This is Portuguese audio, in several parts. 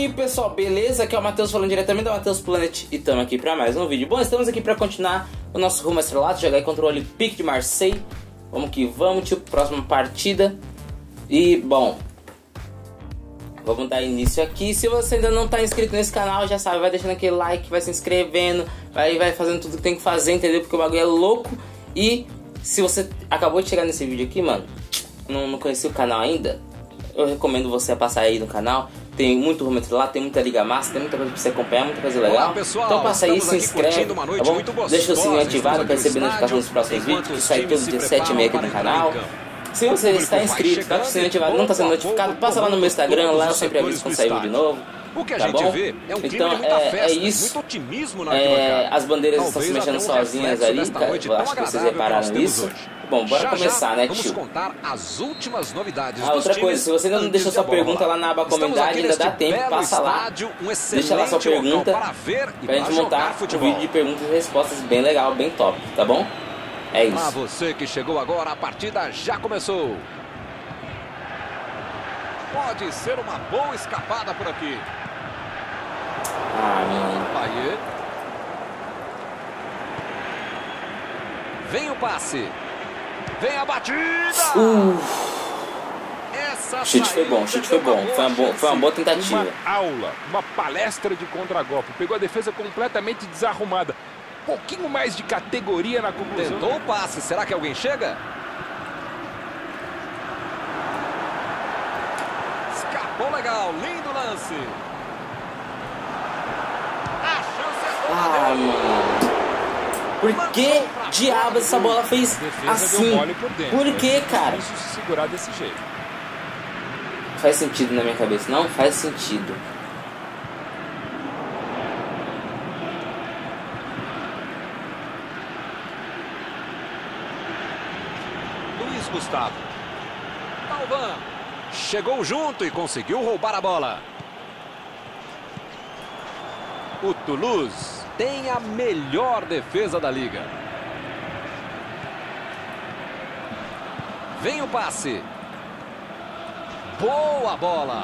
aí pessoal, beleza? Aqui é o Matheus falando diretamente da Matheus Planet e estamos aqui para mais um vídeo. Bom, estamos aqui para continuar o nosso rumo estrelado, jogar contra o Olympique de Marseille. Vamos que vamos, tipo, próxima partida. E, bom, vamos dar início aqui. Se você ainda não está inscrito nesse canal, já sabe, vai deixando aquele like, vai se inscrevendo, vai fazendo tudo que tem que fazer, entendeu? Porque o bagulho é louco. E se você acabou de chegar nesse vídeo aqui, mano, não conhecia o canal ainda, eu recomendo você passar aí no canal. Tem muito rumo lá, tem muita liga massa, tem muita coisa pra você acompanhar, muita coisa legal. Olá, pessoal, então passa aí, se inscreve, tá bom? Deixa o sininho ativado para receber notificação dos próximos vídeos, que sai todo dia 7h30 aqui no canal. Se você está inscrito, tá com o sininho ativado, não está sendo notificado, passa lá no meu Instagram, lá eu sempre aviso quando sair vídeo novo. O que a tá gente bom? vê é um clima então de muita festa, é isso. muito otimismo na arquibancada. As bandeiras estão Talvez se mexendo até um sozinhas reflexo ali, desta cara. noite Eu tão acho que vocês agradável que repararam nós temos isso. hoje. Bom, bora começar, né, vamos tio? contar as últimas novidades Ah, outra dos coisa, se você ainda não deixou sua pergunta lá na aba comunidade, ainda dá tempo, passa lá, deixa lá sua pergunta pra gente montar um vídeo de perguntas e respostas bem legal, bem top, tá bom? É isso. Pra você que chegou agora, a partida já começou. Pode ser uma boa escapada por aqui. Ah, mano. Aí. Vem o passe. Vem a batida. O chute foi bom, o chute foi bom. Foi uma boa tentativa. Uma aula, uma palestra de contragolpe. Pegou a defesa completamente desarrumada. Um pouquinho mais de categoria na conclusão. Tentou o passe. Será que alguém chega? Escapou legal. Lindo lance. A chance é boa. Ah, mano. Por que diabos essa bola fez assim? Por que, cara? Difícil se segurar desse jeito. Faz sentido na minha cabeça. Não faz sentido. Luiz Gustavo. Talvan. Chegou junto e conseguiu roubar a bola. O Toulouse tem a melhor defesa da liga. Vem o passe. Boa bola.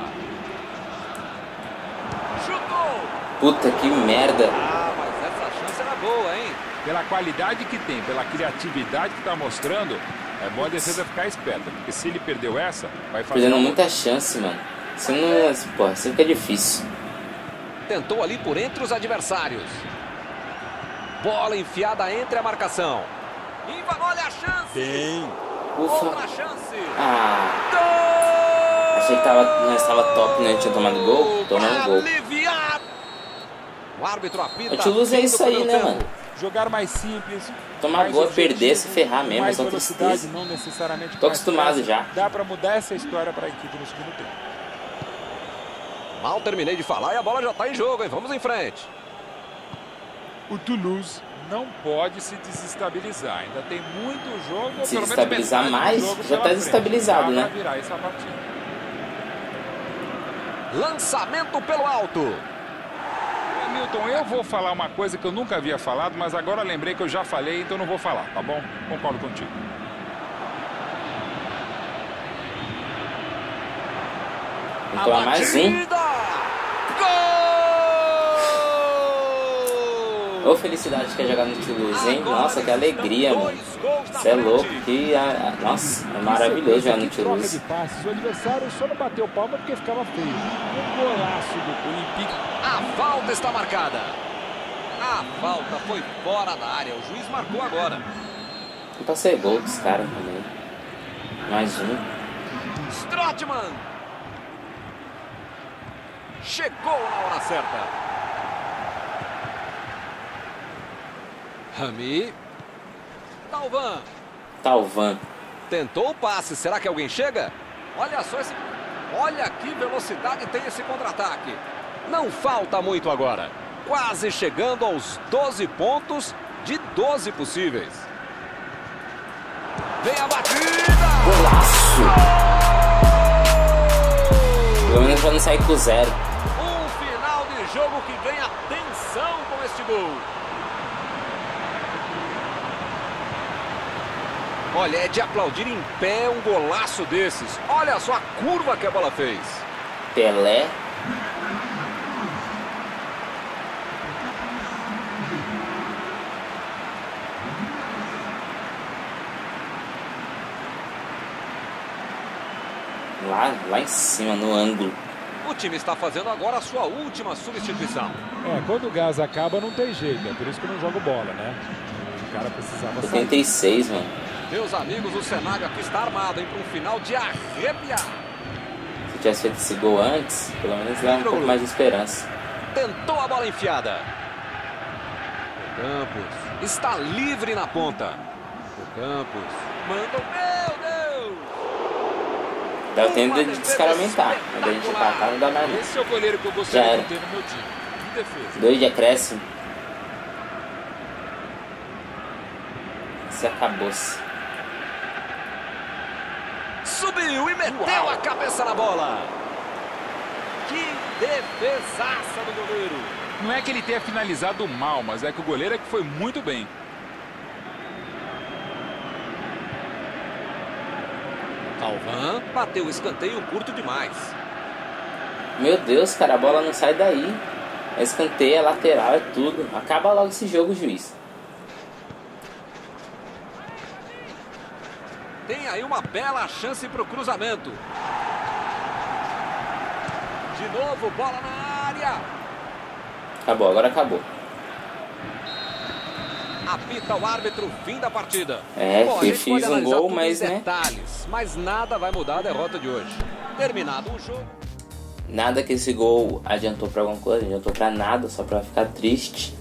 Chutou. Puta que merda. Ah, mas essa chance era boa, hein? Pela qualidade que tem, pela criatividade que está mostrando, é bom a defesa ficar esperta. Porque se ele perdeu essa, vai fazer... Perdendo muita chance, mano. Isso não... Porra, isso fica difícil. Tentou ali por entre os adversários. Bola enfiada entre a marcação. Olha a chance. Bem. Ufa. Outra chance. Ah. Gol! Achei que nós estava top, né? A gente tinha tomado gol. Tomando gol. Aliviar. O árbitro apita. O Toulouse é isso aí, né, mano? Jogar mais simples. Tomar mais gol, objetivo, perder, se ferrar mesmo, mais é só velocidade, tristeza. não necessariamente Tô mais acostumado pressa. já. Dá para mudar essa história para a equipe no segundo tempo. Mal terminei de falar e a bola já está em jogo, hein? Vamos em frente. O Toulouse não pode se desestabilizar. Ainda tem muito jogo. Se pelo menos desestabilizar metade do mais, jogo já pela tá frente. desestabilizado, Dá né? pra virar essa partida. Lançamento pelo alto. Milton, eu vou falar uma coisa que eu nunca havia falado, mas agora lembrei que eu já falei, então não vou falar, tá bom? Concordo contigo. Vamos tomar mais um. Gol! Ô, felicidade que é jogar no Toulouse, hein? Nossa, que alegria, mano. Você é louco. Nossa, é maravilhoso jogar no Toulouse. Troca de passes, o adversário só não bateu palma porque ficava feio. Um golaço do Olympique. A falta está marcada. A falta foi fora da área. O juiz marcou agora. Eu passei gol dos caras também. Mais um. Strootman. Chegou na hora certa. Rami. Talvan. Tentou o passe. Será que alguém chega? Olha só esse... Olha que velocidade tem esse contra-ataque. Não falta muito agora. Quase chegando aos 12 pontos de 12 possíveis. Vem a batida! Golaço! Pelo menos pra não sair com zero. Um final de jogo que ganha tensão com este gol. Olha, é de aplaudir em pé um golaço desses. Olha só a curva que a bola fez. Pelé. Lá em cima, no ângulo. O time está fazendo agora a sua última substituição. Quando o gás acaba não tem jeito, é por isso que eu não jogo bola, né? O cara precisava sair. 86, mano. Meus amigos, o cenário aqui está armado, hein, para um final de arrepiar. Se tivesse feito esse gol antes, pelo menos dá um pouco mais de esperança. Tentou a bola enfiada. O Campos está livre na ponta. O Campos manda o meu Deus. Dá o tempo de descaramentar. Quando a gente empatar, não dá mais nada. Esse é o goleiro que eu gostaria de ter no meu time. De defesa. 2 de acréscimo. Se acabou-se. Subiu e meteu a cabeça na bola. Que defesaça do goleiro. Não é que ele tenha finalizado mal, mas é que o goleiro é que foi muito bem. Calvin bateu o escanteio curto demais. Meu Deus, cara, a bola não sai daí. É escanteio, é lateral, é tudo. Acaba logo esse jogo, juiz. Tem aí uma bela chance para o cruzamento. De novo, bola na área. Acabou, agora acabou. Apita o árbitro, fim da partida. Bom, a eu gente fiz pode um analisar gol, tudo mas em né? detalhes, mas nada vai mudar a derrota de hoje. Terminado o jogo. Nada que esse gol adiantou pra alguma coisa, adiantou pra nada, só pra ficar triste.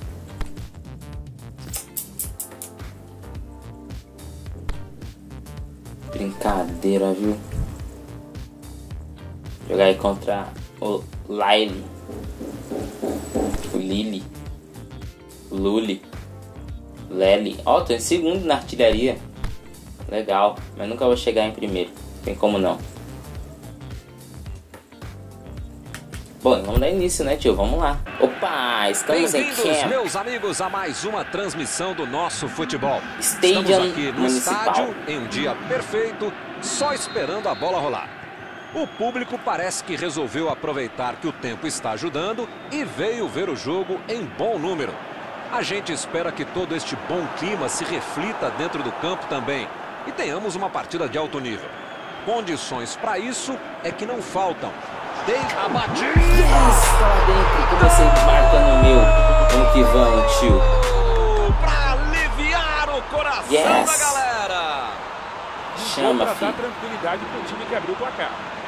Brincadeira, viu? Jogar aí contra o Lyle. O Lili. Luli. Lely. Ó, tô em segundo na artilharia. Legal, mas nunca vou chegar em primeiro. Tem como não. Bom, vamos dar início, né, tio? Vamos lá. Opa, estamos em Bem-vindos, camp. meus amigos, a mais uma transmissão do nosso futebol. Stadium Estamos aqui no Municipal. estádio, em um dia perfeito, só esperando a bola rolar. O público parece que resolveu aproveitar que o tempo está ajudando e veio ver o jogo em bom número. A gente espera que todo este bom clima se reflita dentro do campo também e tenhamos uma partida de alto nível. Condições para isso é que não faltam. Tem a batida! Yes, tá lá dentro. Comecei marcando o meu. Vamos que vamos, tio. Para aliviar o coração Yes. da galera. Chama, Pra dar filho. tranquilidade pro time que abriu o placar.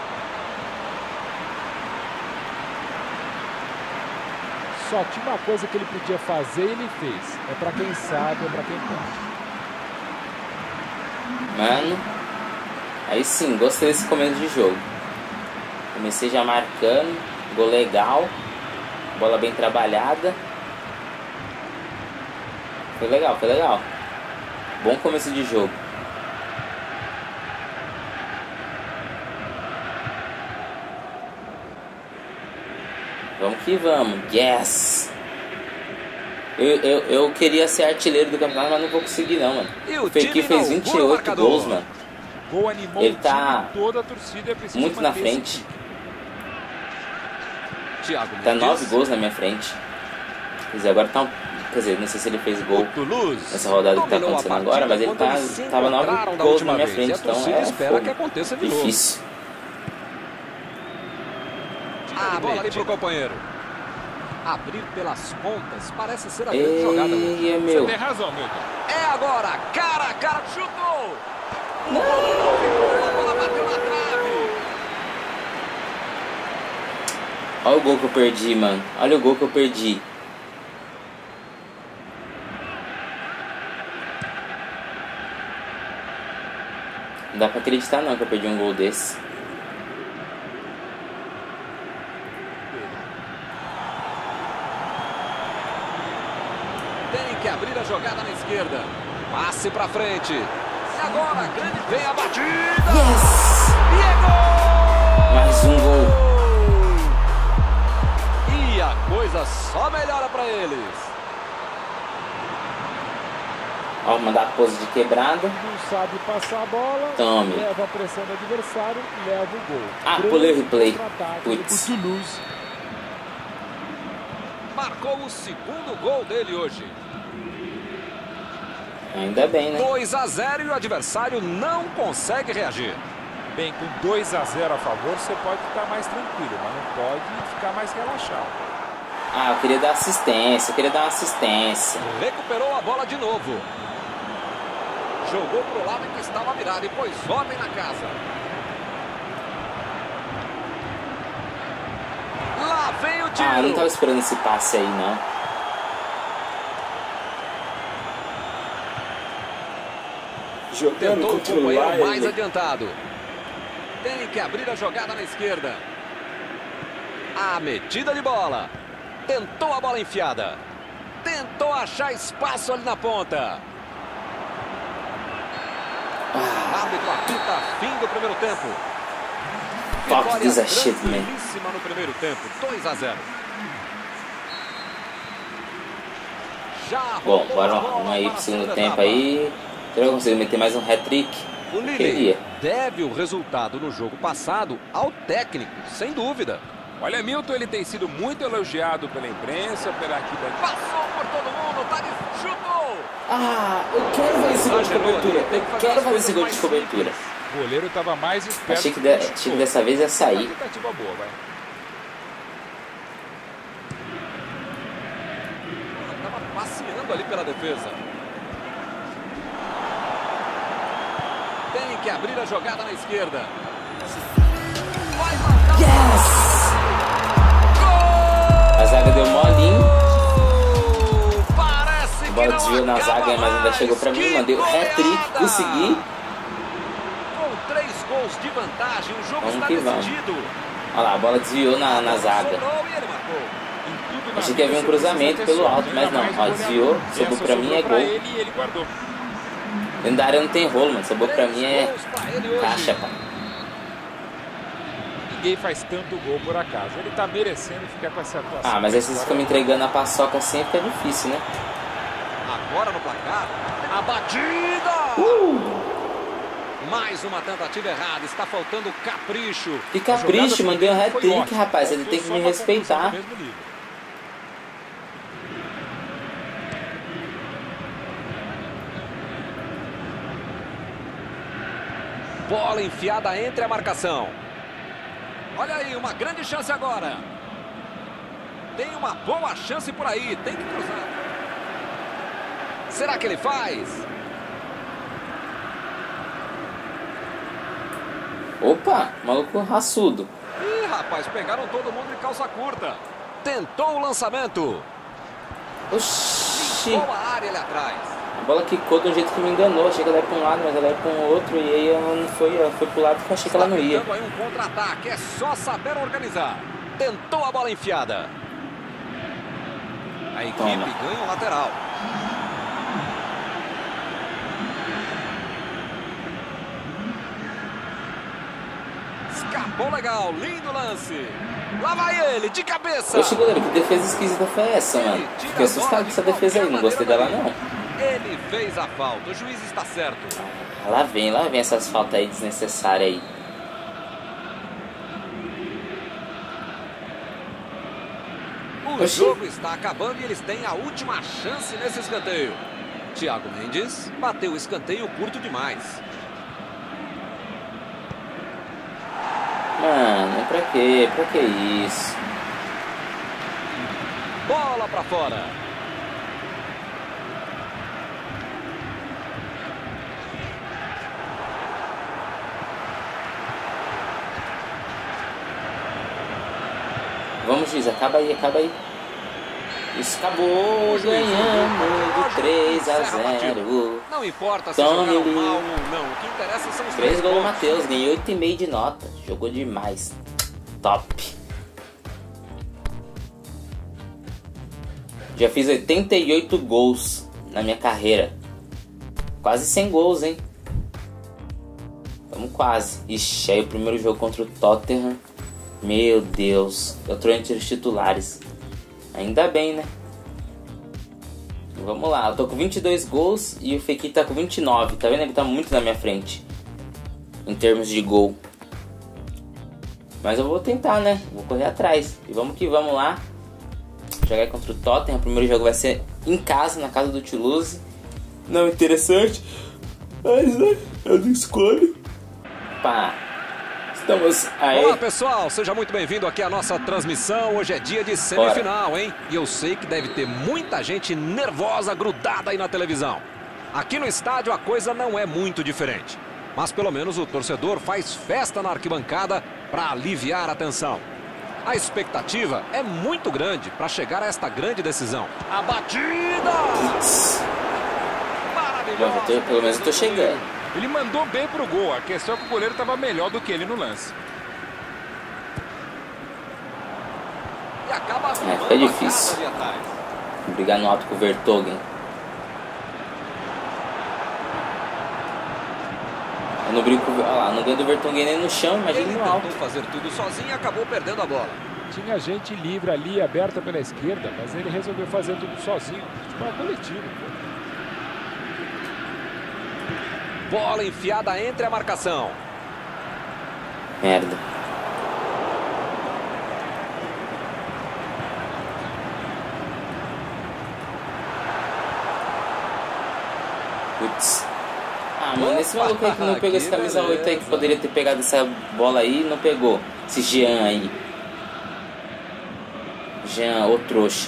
Só tinha uma coisa que ele podia fazer e ele fez. É pra quem sabe, é pra quem pode. Mano, aí sim, gostei desse começo de jogo. Comecei já marcando, gol legal, bola bem trabalhada. Foi legal, foi legal. Bom começo de jogo. Vamos que vamos, yes! Eu queria ser artilheiro do campeonato, mas não vou conseguir não, mano. E o O Fekir time fez inaugura o 28 marcador. gols, mano. Gol animou Ele o tá time, toda a torcida precisa muito na manter frente. esse Thiago Tá Mendes. 9 gols na minha frente. Quer dizer, agora tá um... Quer dizer, não sei se ele fez gol Toulouse nessa rodada que tá dominou a acontecendo partida agora, mas ele quando eles se tava 9 encontraram da gols última na minha vez. frente, E a então torcida é espera fogo. que aconteça de novo. Difícil. A bola ali pro companheiro. Abrir pelas pontas parece ser a grande jogada hoje. Ei, Você meu. tem razão, Milton. É agora, cara a cara, chutou! Não ficou, a bola bateu na trave. Olha o gol que eu perdi, mano. Olha o gol que eu perdi. Não dá pra acreditar não que eu perdi um gol desse. Tem que abrir a jogada na esquerda. Passe pra frente. E agora, grande vem a batida. Yes! E é gol! Mais um gol. E a coisa só melhora pra eles. Ó, mandar a pose de quebrada. Não sabe passar a bola, Tome. leva a pressão do adversário e leva o gol. Ah, Grande pulei o replay. contra-ataque Putz. do Toulouse. Marcou o segundo gol dele hoje. Ainda bem, né? 2-0 e o adversário não consegue reagir. Bem, com 2 a 0 a favor, você pode estar mais tranquilo, mas não pode ficar mais relaxado. Ah, eu queria dar assistência, uma assistência. Recuperou a bola de novo. Jogou pro lado que estava virado e pôs ordem na casa. Lá vem o tiro. Ah, eu não tava esperando esse passe aí, não. Tentou o companheiro mais adiantado. Tem que abrir a jogada na esquerda. A metida de bola. Tentou a bola enfiada. Tentou achar espaço ali na ponta. Árbitro apita fim do primeiro tempo. Fuck this shit, man. No primeiro tempo, 2 a 0. Bom, bora vamos aí pro segundo tempo aí. Será que eu consigo meter mais um hat-trick? O Lille deve o resultado no jogo passado ao técnico, sem dúvida. Olha, Milton, ele tem sido muito elogiado pela imprensa, pela arquibancada. Passou por todo mundo, tá de chutou! Ah, eu quero fazer esse gol de cobertura. Eu quero fazer esse gol de cobertura. O goleiro estava mais esperto. Achei que dessa vez ia sair. Uma tentativa boa, vai. Estava passeando ali pela defesa. Tem que abrir a jogada na esquerda. Vai matar. Yes! A zaga deu molinho. Parece A bola desviou na zaga, mas ainda chegou pra mim. Mandei o hat-trick, consegui. Com 3 gols de vantagem, o jogo Vamos está que vamos. decidido. Olha lá, a bola desviou na zaga. Sobrou e ele marcou. Achei que ia vir um cruzamento pelo alto, mas não. Ó, desviou, sobrou pra mim, é gol. Ele guardou. Dentro da área não tem rolo, mano. Sobrou pra mim é caixa, pá. Ninguém faz tanto gol por acaso. Ele tá merecendo ficar com essa atuação. Ah, mas aí vocês ficam me entregando a paçoca assim, fica difícil, né? Agora no placar, a batida! Mais uma tentativa errada, está faltando capricho. Que capricho, mandei um hat-trick, rapaz. Ele tem que me respeitar. Bola enfiada entre a marcação. Olha aí, uma grande chance agora. Tem uma boa chance por aí, tem que cruzar. Será que ele faz? Opa, maluco raçudo. Ih, rapaz, pegaram todo mundo de calça curta. Tentou o lançamento. Oxi. Boa área ali atrás. A bola quicou de um jeito que me enganou. Achei que ela ia pra um lado, mas ela ia pra um outro. E aí ela não foi, ela foi pro lado que eu achei que ela não ia. Aí um contra-ataque, é só saber organizar. Tentou a bola enfiada. A equipe ganha o lateral. Escapou legal, lindo lance. Lá vai ele, de cabeça. Oxe, goleiro, que defesa esquisita foi essa, mano? Fiquei assustado com essa defesa aí, não gostei dela não. Ele fez a falta, o juiz está certo. Lá vem essas faltas aí desnecessárias aí. O jogo está acabando e eles têm a última chance nesse escanteio. Thiago Mendes bateu o escanteio curto demais. Mano, pra quê? Pra que isso? Bola pra fora. Vamos, juiz, acaba aí, acaba aí. Isso acabou, ganhamos de 3 a 0. Não importa se jogaram mal ou não, o que interessa são os 3 gols do Matheus, ganhei 8,5 de nota. Jogou demais. Top. Já fiz 88 gols na minha carreira. Quase 100 gols, hein? Vamos quase. Ixi, aí o primeiro jogo contra o Tottenham. Meu Deus. Eu tô entre os titulares. Ainda bem, né? Vamos lá. Eu tô com 22 gols e o Fekir tá com 29. Tá vendo? Ele tá muito na minha frente. Em termos de gol. Mas eu vou tentar, né? Vou correr atrás. E vamos que vamos lá. Jogar contra o Tottenham. O primeiro jogo vai ser em casa, na casa do Toulouse. Não interessante. Mas né? Eu não escolho. Pá. Estamos aí. Olá pessoal, seja muito bem-vindo aqui à nossa transmissão. Hoje é dia de semifinal, hein? E eu sei que deve ter muita gente nervosa, grudada aí na televisão. Aqui no estádio a coisa não é muito diferente. Mas pelo menos o torcedor faz festa na arquibancada para aliviar a tensão. A expectativa é muito grande para chegar a esta grande decisão. A batida! Maravilhoso! Pelo menos eu tô chegando. Ele mandou bem pro gol. A questão é que o goleiro estava melhor do que ele no lance. E acaba fica difícil. Brigar no alto com o Vertonghen. Eu não brinco, olha lá, não ganho do Vertonghen nem no chão, imagina no alto. Ele tentou fazer tudo sozinho e acabou perdendo a bola. Tinha gente livre ali, aberta pela esquerda, mas ele resolveu fazer tudo sozinho. Futebol coletivo, pô. Bola enfiada entre a marcação. Merda. Putz. Ah, mano, esse maluco aí que não pegou esse camisa 8 aí, que poderia ter pegado essa bola aí, não pegou. Esse Jean aí. Jean, ô trouxa.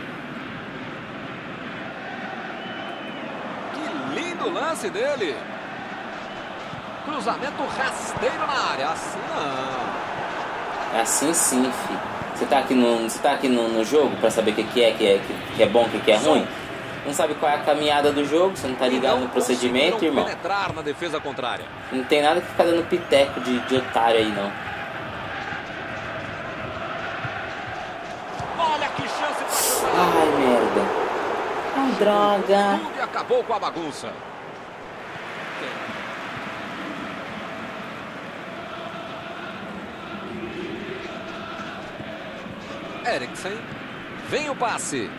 Que lindo lance dele. Cruzamento rasteiro na área. Assim não. É assim sim, filho. Você tá aqui no jogo pra saber o que é bom, o que é ruim? Não sabe qual é a caminhada do jogo, você não tá ligado no procedimento, irmão. Penetrar na defesa contrária. Não tem nada que ficar dando piteco de otário aí, não. Olha que chance pra chutar. Ai, merda. Ai, droga. Tudo acabou com a bagunça. Eriksen. Vem o passe.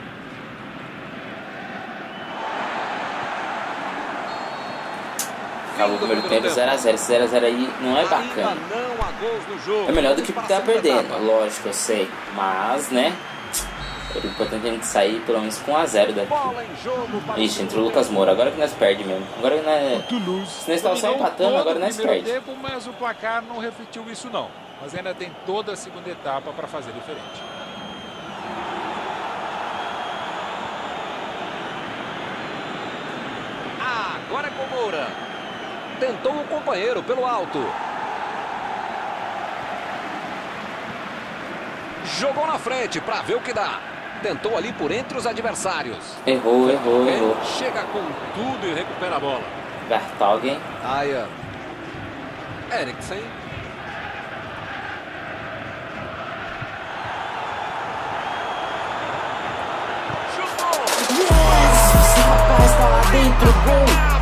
Acabou o primeiro tempo 0x0. Esse 0x0 aí não é bacana. Não há gols no jogo. É melhor do que tá perdendo, lógico, eu sei. Mas, né? É importante a gente sair pelo menos com 1x0 daqui. Ixi, entrou o Lucas Moura. Agora que nós perdemos mesmo. Agora que nós... Se nós estávamos só empatando, agora nós perdemos. Mas o placar não refletiu isso não. Mas ainda tem toda a segunda etapa para fazer diferente. Agora é com Moura. Tentou o companheiro pelo alto. Jogou na frente para ver o que dá. Tentou ali por entre os adversários. Errou. Chega com tudo e recupera a bola. Vertonghen. Aia. Eriksen. Esse rapaz tá lá dentro, gol!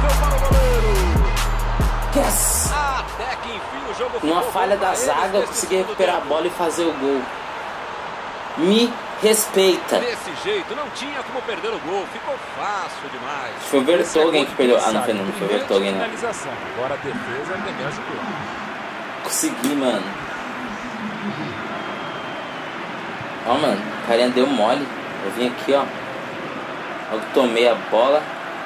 Yes! Até que enfim o jogo Numa falha da zaga, eu consegui recuperar a bola e fazer o gol. Me respeita. Desse jeito, não tinha como perder o gol. Ficou fácil demais. Foi o Vertonghen que perdeu. Ah, não foi o Vertonghen, não. Agora a defesa também ajudou. Consegui, mano. Ó, mano, o carinha deu mole. Eu vim aqui, ó. Eu tomei a bola.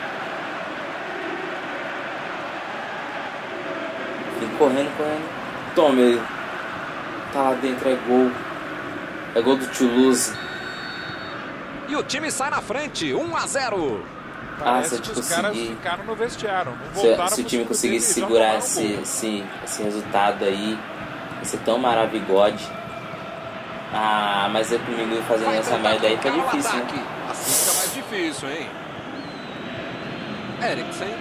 Vim correndo. Tome. Tá lá dentro, é gol. É gol do Toulouse. E o time sai na frente, 1-0. Parece se a gente que os caras conseguir... ficaram no vestiário. Não voltaram se o time pro conseguisse deles, segurar já tomaram esse resultado aí, ia ser tão maravilhoso. Ah, mas é comigo fazendo essa merda aí tá difícil, né? Assim fica mais difícil, hein? Eriksen.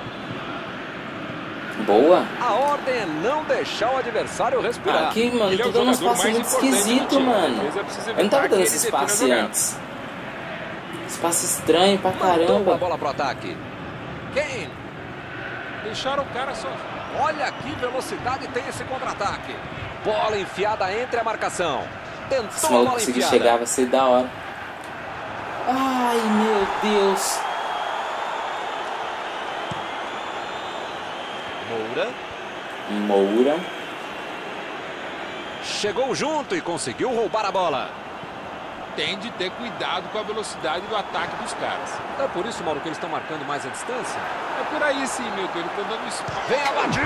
Boa. A ordem é não deixar o adversário respirar. Aqui, mano, tô dando uns passes muito esquisito, mano. Eu não tava dando esses passes antes. Esse passe estranho pra caramba. A bola pro ataque. Kane. Deixaram o cara só. Olha que velocidade tem esse contra-ataque. Bola enfiada entre a marcação. Tentou se o maluco conseguir chegar, vai ser da hora. Ai, meu Deus. Moura. Chegou junto e conseguiu roubar a bola. tem de ter cuidado com a velocidade do ataque dos caras. É por isso, Mauro, que eles estão marcando mais a distância? É por aí sim, Milton. Eles estão dando espaço. Vem a batida!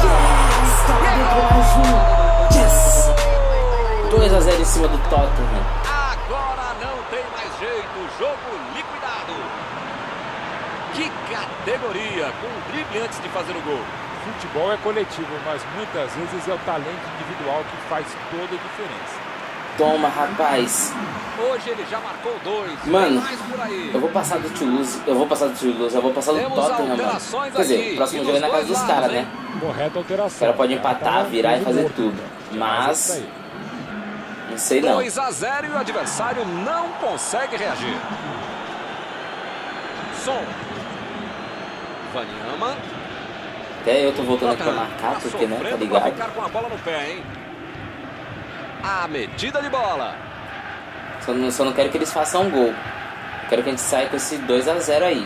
2-0 em cima do Tottenham. Agora não tem mais jeito. Jogo liquidado. Que categoria, com um drible antes de fazer o gol. Futebol é coletivo, mas muitas vezes é o talento individual que faz toda a diferença. Toma, rapaz. Hoje ele já marcou 2. Mano, Mais por aí. eu vou passar do Toulouse, eu vou passar do Tottenham, mano. Quer dizer, o próximo jogo é na casa dos caras, né? Correta alteração. Os caras podem empatar, virar e fazer tudo. Mas, não sei não. 2-0 e o adversário não consegue reagir. Som. Wanyama. Até eu tô voltando aqui pra marcar, porque, né, tá ligado? Ficar com a bola no pé, hein? A metida de bola. Só não quero que eles façam um gol. Eu quero que a gente saia com esse 2-0 aí.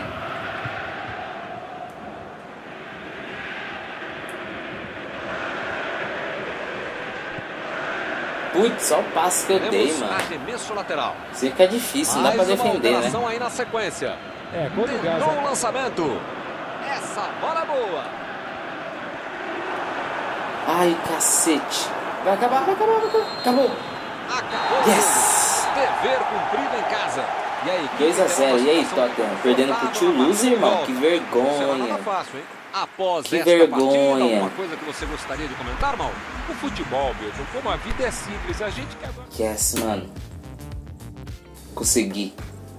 Putz, só o passe que eu dei, mano. Arremesso lateral. Isso fica difícil, não dá pra defender, né? Aí na sequência. Quando gás. Tentou o lançamento. Essa bola boa. Ai, cacete. Vai acabar. Acabou. Yes! Dever cumprido em casa. E aí, 2-0. E aí, Tottenham? Perdendo pro Toulouse, irmão? Que vergonha. Fácil, hein? Após que esta vergonha. Partida, alguma coisa que você gostaria de comentar, Mal? O futebol, Milton, como a vida é simples, a gente quer... Yes, mano. Consegui.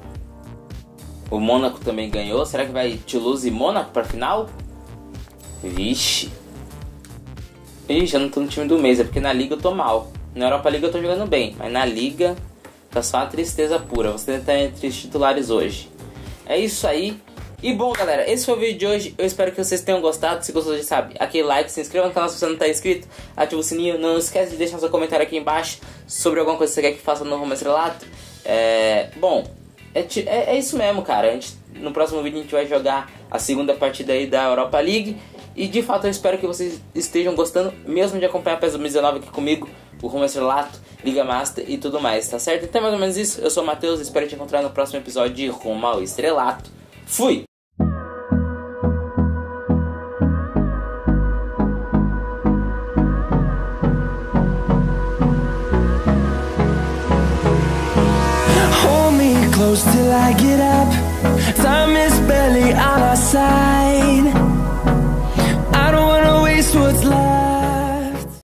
O Mônaco também ganhou. Será que vai Toulouse e Mônaco pra final? Vixe. Ih, já não tô no time do mês, é porque na Liga eu tô mal. Na Europa Liga eu tô jogando bem, mas na Liga tá só uma tristeza pura. Você tá entre os titulares hoje. É isso aí. E bom, galera, esse foi o vídeo de hoje. Eu espero que vocês tenham gostado. Se gostou, já sabe, aquele like, se inscreva no canal se você não tá inscrito, ativa o sininho. Não esquece de deixar seu comentário aqui embaixo sobre alguma coisa que você quer que faça no Rumo Estrelato. Bom, é isso mesmo, cara. No próximo vídeo a gente vai jogar a segunda partida aí da Europa League. E de fato eu espero que vocês estejam gostando mesmo de acompanhar a PES 2019 aqui comigo, o Rumo Estrelato, Liga Master e tudo mais, tá certo? Então é mais ou menos isso. Eu sou o Matheus, espero te encontrar no próximo episódio de Rumo ao Estrelato. Fui! Hold me close till I get up. Time is barely on our side.